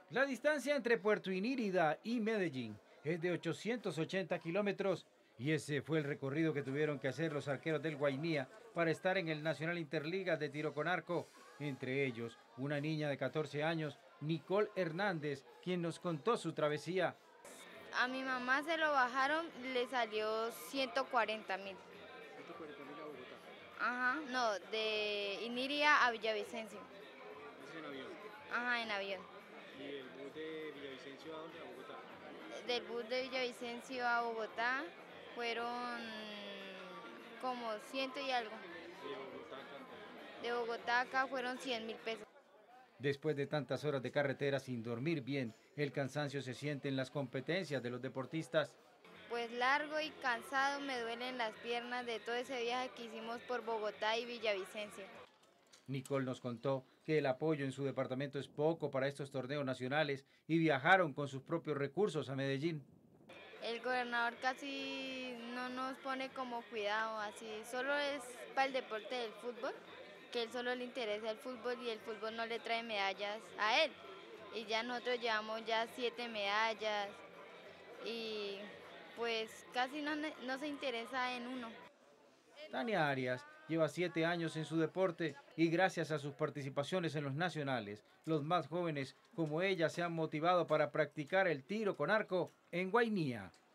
La distancia entre Puerto Inírida y Medellín es de 880 kilómetros y ese fue el recorrido que tuvieron que hacer los arqueros del Guainía para estar en el Nacional Interligas de tiro con arco. Entre ellos, una niña de 14 años, Nicole Hernández, quien nos contó su travesía. A mi mamá se lo bajaron, le salió 140.000. 140.000 a Bogotá. Ajá, no, de Iniria a Villavicencio. ¿Es en avión? Ajá, en avión. ¿Y el bus de Villavicencio a dónde? ¿A Bogotá? Del bus de Villavicencio a Bogotá fueron como ciento y algo. ¿De Bogotá acá? De Bogotá acá fueron 100.000 pesos. Después de tantas horas de carretera sin dormir bien, el cansancio se siente en las competencias de los deportistas. Pues largo y cansado, me duelen las piernas de todo ese viaje que hicimos por Bogotá y Villavicencio. Nicole nos contó que el apoyo en su departamento es poco para estos torneos nacionales y viajaron con sus propios recursos a Medellín. El gobernador casi no nos pone como cuidado, así, solo es para el deporte del fútbol, que él solo le interesa el fútbol y el fútbol no le trae medallas a él. Y ya nosotros llevamos ya 7 medallas y pues casi no se interesa en uno. Tania Arias lleva 7 años en su deporte y gracias a sus participaciones en los nacionales, los más jóvenes como ella se han motivado para practicar el tiro con arco en Guainía.